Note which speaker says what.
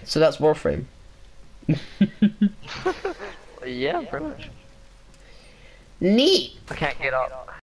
Speaker 1: So that's Warframe.
Speaker 2: Yeah, pretty much.
Speaker 1: Neat.
Speaker 2: I can't get up.